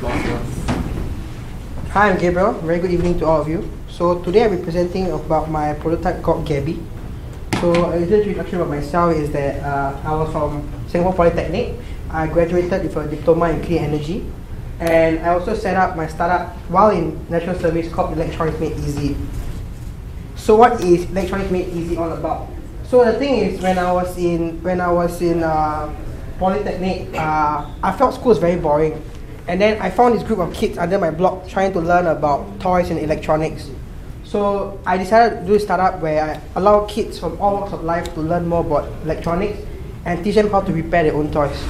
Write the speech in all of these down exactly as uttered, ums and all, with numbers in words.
floor is yours. Hi, I'm Gabriel. Very good evening to all of you. So today I'll be presenting about my prototype called Gabby. So a little introduction about myself is that uh, I was from Singapore Polytechnic. I graduated with a diploma in clean energy, and I also set up my startup while in national service called Electronics Made Easy. So what is Electronics Made Easy all about? So the thing is, when I was in when I was in uh, Polytechnic, uh, I felt school was very boring. And then I found this group of kids under my blog trying to learn about toys and electronics. So I decided to do a startup where I allow kids from all walks of life to learn more about electronics and teach them how to repair their own toys.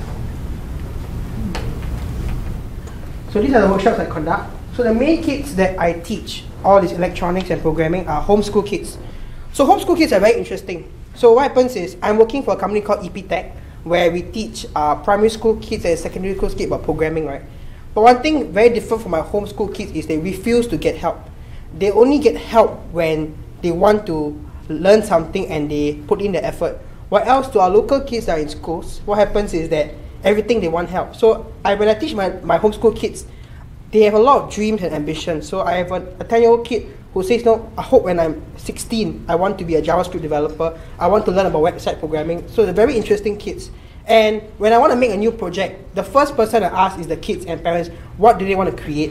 So these are the workshops I conduct. So the main kids that I teach all this electronics and programming are homeschool kids. So homeschool kids are very interesting. So what happens is I'm working for a company called E P Tech, where we teach uh, primary school kids and secondary school kids about programming, right? But one thing very different from my homeschool kids is they refuse to get help. They only get help when they want to learn something and they put in the effort. What else to our local kids that are in schools, what happens is that everything they want help. So I, when I teach my, my homeschool kids, they have a lot of dreams and ambitions. So I have a ten-year-old kid who says, no, I hope when I'm sixteen, I want to be a JavaScript developer. I want to learn about website programming. So they're very interesting kids. And when I want to make a new project, the first person I ask is the kids and parents, what do they want to create?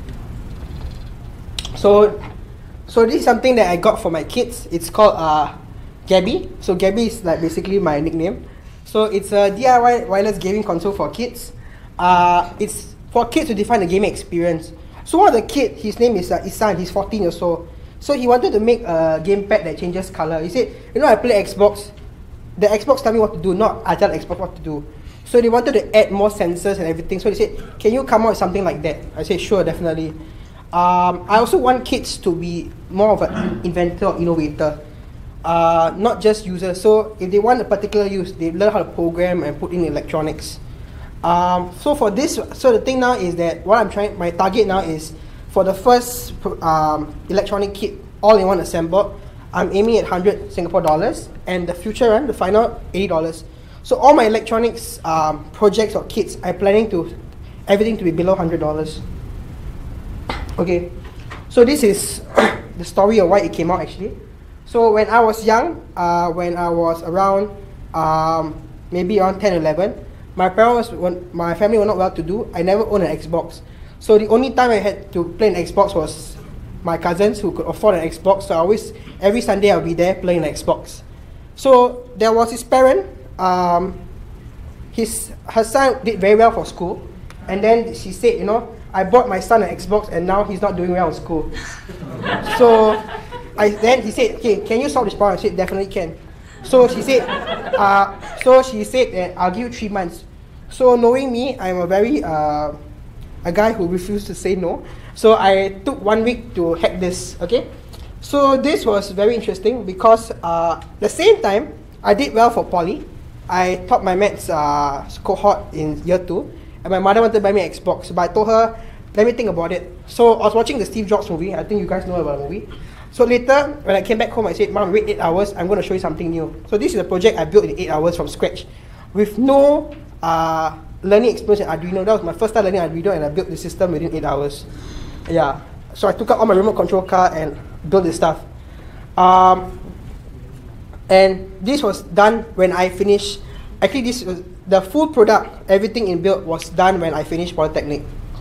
So, so this is something that I got for my kids. It's called uh, Gabby. So Gabby is like basically my nickname. So it's a D I Y wireless gaming console for kids. Uh, it's for kids to define the gaming experience. So one of the kid, his name is uh, Isan, he's fourteen years old. So he wanted to make a gamepad that changes color. He said, you know, I play Xbox. The Xbox tell me what to do, not I tell Xbox what to do. So they wanted to add more sensors and everything. So they said, can you come out with something like that? I said, sure, definitely. Um, I also want kids to be more of an inventor or innovator, uh, not just users. So if they want a particular use, they learn how to program and put in electronics. Um, so for this, so the thing now is that what I'm trying, my target now is for the first um, electronic kit, all-in-one assembled, I'm aiming at one hundred Singapore dollars, and the future one, the final, eighty dollars. So all my electronics um, projects or kits, I'm planning to everything to be below one hundred dollars. Okay, so this is the story of why it came out actually. So when I was young, uh, when I was around um, maybe around ten, eleven, my parents, when my family were not well to do, I never owned an Xbox. So the only time I had to play an Xbox was my cousins who could afford an Xbox. So I always, every Sunday I'll be there playing an Xbox. So there was his parent, um, his, her son did very well for school. And then she said, you know, I bought my son an Xbox and now he's not doing well in school. So I, then he said, okay, can you solve this problem? I said, definitely can. So she said, uh, so she said that I'll give you three months. So knowing me, I'm a very, uh, a guy who refused to say no. So I took one week to hack this, okay? So this was very interesting because uh, the same time, I did well for poly. I taught my maths uh, cohort in year two, and my mother wanted to buy me an Xbox, but I told her, let me think about it. So I was watching the Steve Jobs movie. I think you guys know about the movie. So later, when I came back home, I said, Mom, wait eight hours, I'm going to show you something new. So this is a project I built in eight hours from scratch with no uh, learning experience in Arduino. That was my first time learning Arduino, and I built the system within eight hours. Yeah, so I took out all my remote control car and built this stuff. Um, and this was done when I finished, actually this was, the full product, everything in build was done when I finished Polytechnic.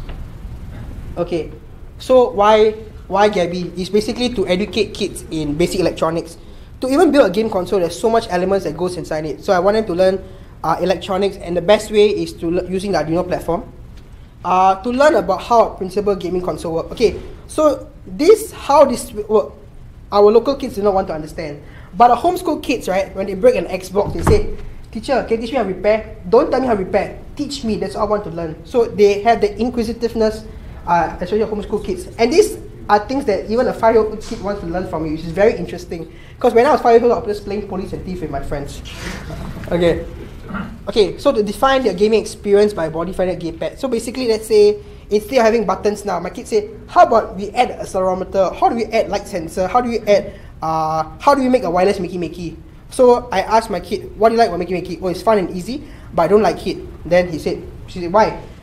Okay, so why, why Gabby? It's basically to educate kids in basic electronics. To even build a game console, there's so much elements that goes inside it. So I wanted to learn uh, electronics, and the best way is to using the Arduino platform. Uh, to learn about how a principal gaming console works. Okay, so this, how this work, our local kids do not want to understand. But the homeschool kids, right, when they break an Xbox, they say, teacher, can you teach me how to repair? Don't tell me how to repair. Teach me, that's all I want to learn. So they have the inquisitiveness, uh, especially homeschool kids. And these are things that even a five-year-old kid wants to learn from you, which is very interesting. Because when I was five years old, I was just playing police and thief with my friends. Okay. Okay, so to define their gaming experience by body-finded gamepad. So basically, let's say, instead of having buttons now, my kids say, how about we add a accelerometer? How do we add light sensor? How do we add, uh, how do we make a wireless Makey Makey? So I asked my kid, what do you like about Makey Makey? Oh, it's fun and easy, but I don't like it. Then he said, she said, why?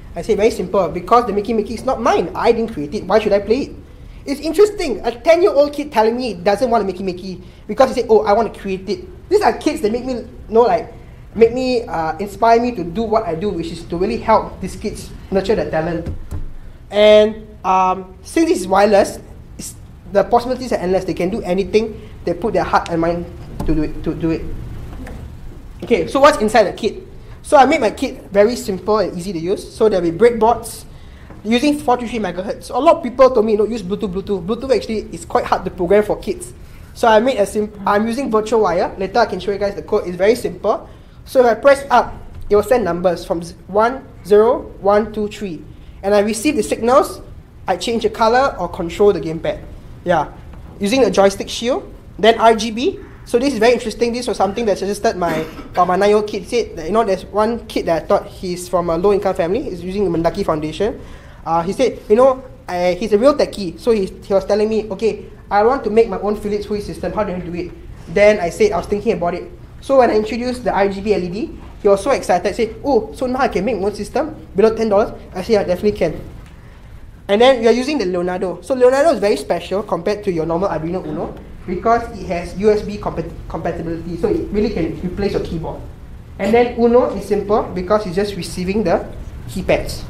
I say very simple, because the Mickey Mickey is not mine. I didn't create it. Why should I play it? It's interesting. A ten-year-old kid telling me he doesn't want a Mickey Mickey because he said, oh, I want to create it. These are kids that make me know, like, make me, uh, inspire me to do what I do, which is to really help these kids nurture their talent. And um, since this is wireless, it's, the possibilities are endless. They can do anything. They put their heart and mind to do it. To do it. Okay, so what's inside the kit? So I made my kit very simple and easy to use. So there'll be breadboards using four three three megahertz. So a lot of people told me don't use Bluetooth. Bluetooth. Bluetooth actually is quite hard to program for kids. So I made a sim. I'm using virtual wire. Later I can show you guys the code. It's very simple. So if I press up, it will send numbers from one, zero, one, two, three. And I receive the signals. I change the color or control the gamepad. Yeah, using the joystick shield. Then R G B. So this is very interesting. This was something that suggested my uh, my nine-year-old kid said that, you know, there's one kid that I thought he's from a low-income family. He's using the Mendaki Foundation. Uh, he said, you know, I, he's a real techie. So he, he was telling me, okay, I want to make my own Philips Hue system. How do I do it? Then I said, I was thinking about it. So when I introduced the R G B L E D, he was so excited. Said, oh, so now I can make my own system below ten dollars? I said, yeah, definitely can. And then we are using the Leonardo. So Leonardo is very special compared to your normal Arduino Uno, because it has U S B compat compatibility, so it really can replace your keyboard. And then Uno is simple because it's just receiving the keypads.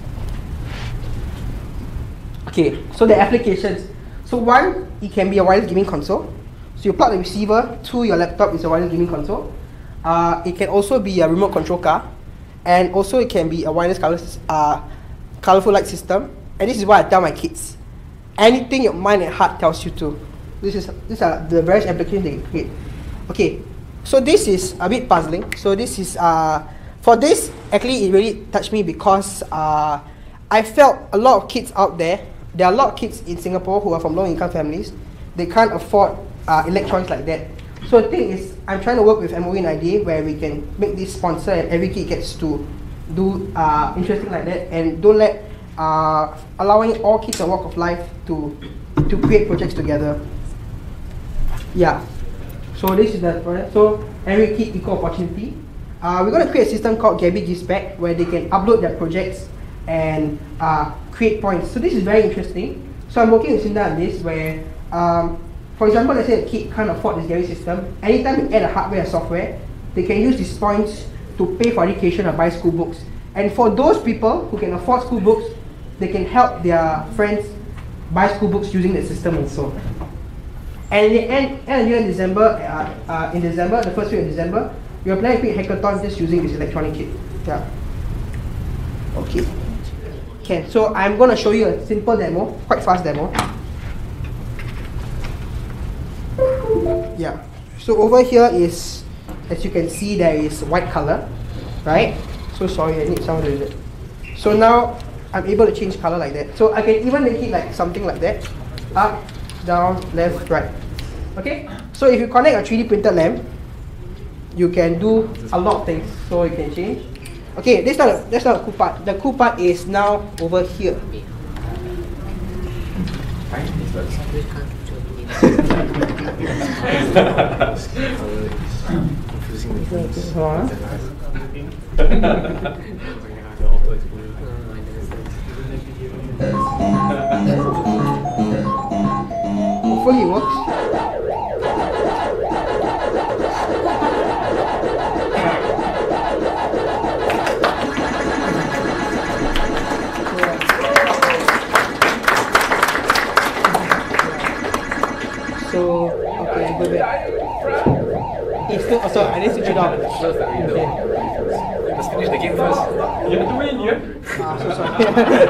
Okay, so the applications. So one, it can be a wireless gaming console. So you plug the receiver to your laptop, it's a wireless gaming console. Uh, it can also be a remote control car, and also it can be a wireless color, uh, colorful light system. And this is what I tell my kids: anything your mind and heart tells you to. This is these are the various applications they create. Okay, so this is a bit puzzling. So this is uh for this actually it really touched me because uh I felt a lot of kids out there. There are a lot of kids in Singapore who are from low income families. They can't afford uh, electronics like that. So the thing is, I'm trying to work with M O E and I D A where we can make this sponsor and every kid gets to do uh interesting like that, and don't let uh allowing all kids a walk of life to to create projects together. Yeah, so this is the project. So every kid equal opportunity. Uh, we're going to create a system called Gabby Gives Back where they can upload their projects and uh, create points. So this is very interesting. So I'm working with Cinda on this where, um, for example, let's say a kid can't afford this Gabby system. Anytime you add a hardware or software, they can use these points to pay for education or buy school books. And for those people who can afford school books, they can help their friends buy school books using the system also. And in the end, end of the year in December, uh, uh, in December, the first week of December, we are planning to create a hackathon just using this electronic kit. Yeah. Okay. Okay, so I'm going to show you a simple demo, quite fast demo. Yeah. So over here is, as you can see, there is white color, right? So sorry, I need someone to do it. So now I'm able to change color like that. So I can even make it like something like that. Up, down, left, right. Okay? So if you connect a three D printed lamp, you can do a lot of things. So you can change. Okay, that's not a, that's not a cool part. The cool part is now over here. Hopefully it works. So, okay, go back. It's still, oh, sorry, I need to switch it off. Okay. Let's finish the game first. You have to win, yeah? Ah, so sorry.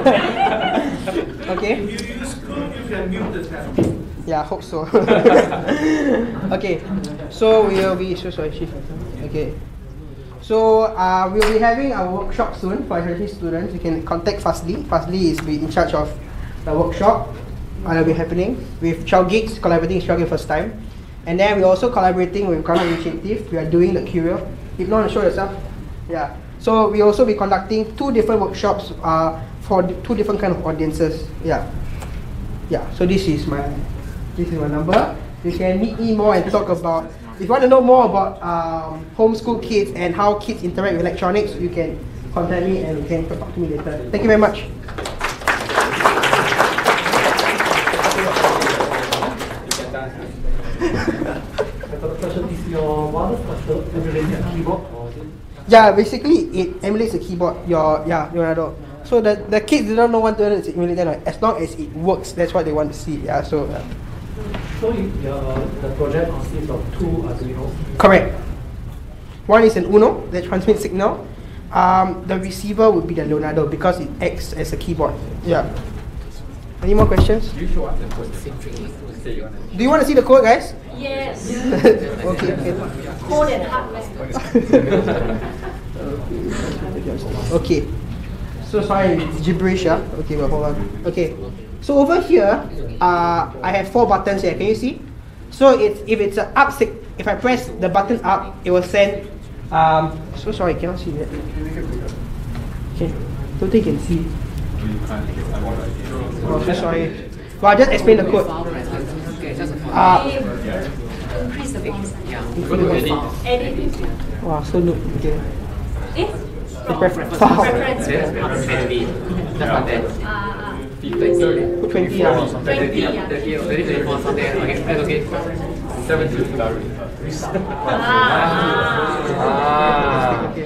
Okay. You use code, you can mute the tab. Yeah, I hope so. Okay, so we will be, so sorry, shift. Okay. So uh, we'll be having a workshop soon for S R T students. You can contact Fazli. Fazli is be in charge of the workshop. Uh, that will be happening with Child Geeks, collaborating with Child Geeks first time. And then we're also collaborating with Karma Initiative. We are doing the Curio. If you want to show yourself. Yeah. So we also be conducting two different workshops uh, for two different kind of audiences. Yeah. Yeah. So this is my this is my number. You can meet me more and talk about. If you want to know more about um, homeschool kids and how kids interact with electronics, you can contact me and you can talk to me later. Thank you very much. Is your wireless cluster emulating a keyboard or is it? Yeah, basically it emulates a keyboard. Your yeah, Leonardo. So the the kids do not know what to do. It's emulated. Right? As long as it works, that's what they want to see. Yeah. So. Uh, So you, your, the project consists of two Arduino. Correct. One is an Uno that transmits signal. Um, the receiver would be the Leonardo because it acts as a keyboard. Yeah. Any more questions? You show us the code. Say you want to. Do you want to see the code, guys? Yes. Okay. Okay. Code and hardware. Okay. So sorry, it's gibberish, yeah? Okay, well, hold on. Okay. So over here, uh, I have four buttons here. Can you see? So it's if it's an up sig, if I press the button up, it will send. Um, so sorry, cannot see that. Okay, don't think you can see. Oh, so sorry. Well, I'll just explain the code. Uh, Increase the font size. Go to edit. Edit. wow, so noob. Okay. Eh? The preference. Wow. Preference. Ah, Put twenty lah. twenty. Yeah. seventy. Ah. Okay.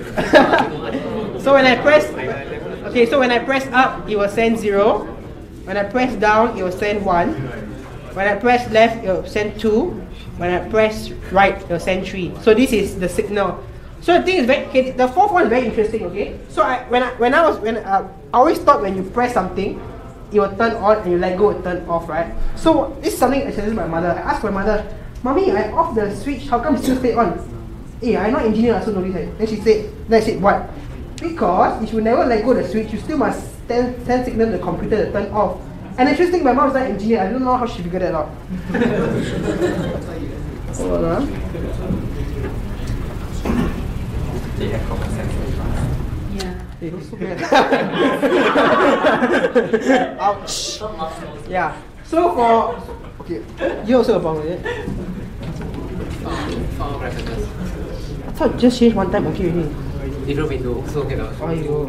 So when I press, okay, so when I press up, it will send zero. When I press down, it will send one. When I press left, it will send two. When I press right, it will send three. So this is the signal. So the thing is very, okay, the fourth one is very interesting. Okay, so I when I when I was when uh, I always thought when you press something, it will turn on and you let go, it turn off, right? So this is something I suggested my mother. I asked my mother, "Mommy, I off the switch. How come it still stay on?" Hey, I'm not engineer, I also know this. Then she said, then I said, what? Because if you never let go the switch, you still must send, send signal to the computer to turn off. And interesting, my mom is not an engineer. I don't know how she figured that out. Hold on. They have common sense. Yeah. Hey, who's so bad? Ouch. Yeah. So for okay, you also a problem, is it? I thought just change one time, okay already. Different window, so cannot. Aiyo.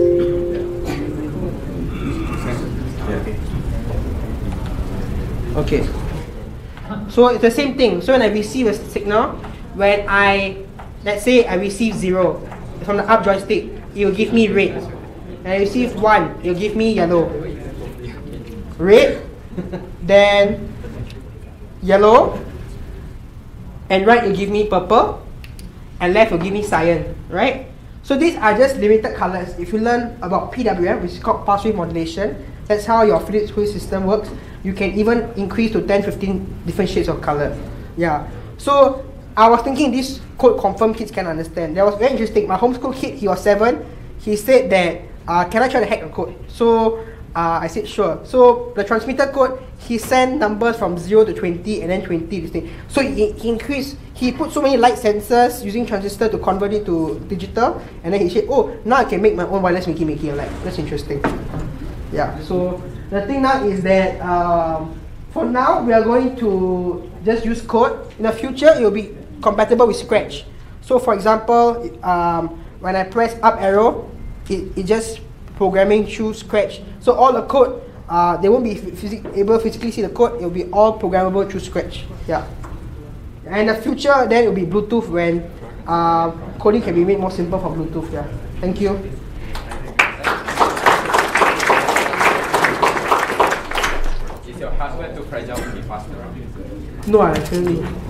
Okay. So it's the same thing. So when I receive a signal, when I, let's say I receive zero from the up joystick, it will give me red. And I receive one, it will give me yellow. Red, then yellow, and right will give me purple, and left will give me cyan, right? So these are just limited colors. If you learn about P W M, which is called pulse width modulation, that's how your Philips Hue system works. You can even increase to ten, fifteen different shades of color. Yeah. So I was thinking this code confirm kids can understand. That was very interesting. My homeschool kid, he was seven. He said that, uh, can I try to hack the code? So uh, I said sure. So the transmitter code, he sent numbers from zero to twenty and then twenty this thing. So he, he increased, he put so many light sensors using transistor to convert it to digital, and then he said, oh, now I can make my own wireless Mickey Mickey. I'm like, that's interesting. Yeah, so the thing now is that um, for now we are going to just use code. In the future, it will be compatible with Scratch. So for example, um, when I press up arrow, it, it just programming through Scratch. So all the code, uh, they won't be phys able to physically see the code. It will be all programmable through Scratch. Yeah. And in the future, then it will be Bluetooth when uh, coding can be made more simple for Bluetooth. Yeah. Thank you. Is your hardware too fragile to be passed around? No, actually.